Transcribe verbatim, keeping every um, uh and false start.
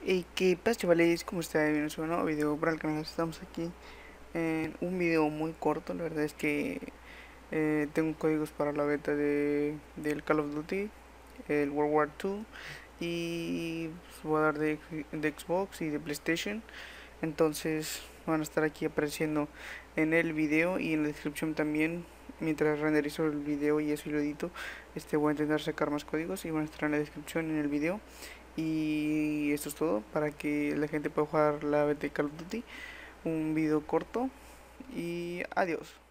Y qué pasa, chavales, ¿cómo está? Bienvenidos a un nuevo video para el canal. Estamos aquí en un video muy corto. La verdad es que eh, tengo códigos para la beta de, del Call of Duty, el World War dos, y pues, voy a dar de, de Xbox y de PlayStation. Entonces van a estar aquí apareciendo en el video y en la descripción también. Mientras renderizo el video y eso y lo edito, este, voy a intentar sacar más códigos y van a estar en la descripción en el video. Y esto es todo para que la gente pueda jugar la beta de Call of Duty. Un video corto y adiós.